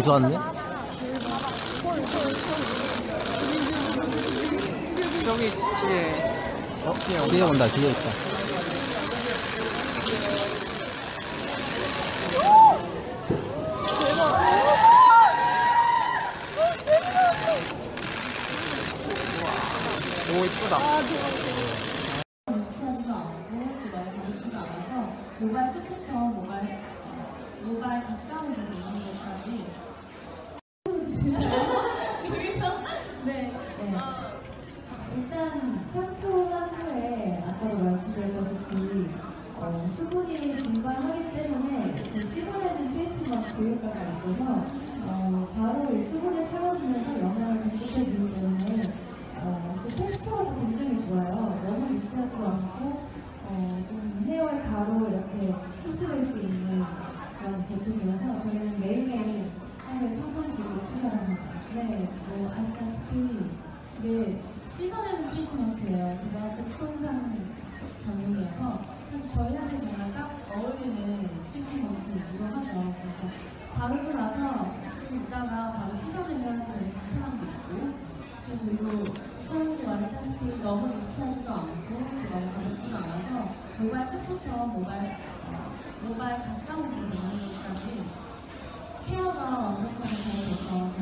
어디서 왔니? 저기 뒤에. 뒤에 온다. 뒤에 있다. 오, 이쁘다. 유치하지도 않고 그다음에 가볍지도 않아서 모발 끝부터 모발 가까운 데서 있는 것까지 여기서 네. 일단 샴푸한 후에 아까도 말씀드렸다시피 수분이 증발하기 때문에 씻어내는 페인트가 교육과가 있어서 바로 이 수분을 채워주면서 영양을 공급해주기 때문에 텍스처가 굉장히 좋아요. 너무 유치하지도 않고 좀 헤어에 바로 이렇게 흡수될 수 있는 그런 제품이라서 저희는 매일매일 하루에 3번씩 추천합니다. 네, 뭐 아시다시피 이게 씻어내는 트리트먼트예요. 그다음 손상 전용이어서 사실 저희한테 정말 딱 어울리는 트리트먼트이기도 하죠. 그래서 바르고 나서 좀 있다가 바로 씻어내면 불편한 게 있고 그리고 서현이 말했다시피 너무 유치하지도 않고 너무 가볍지도 않아서 모발 끝부터 모발 가까운 데서 있는 것까지 케어가 완벽하게 잘 돼서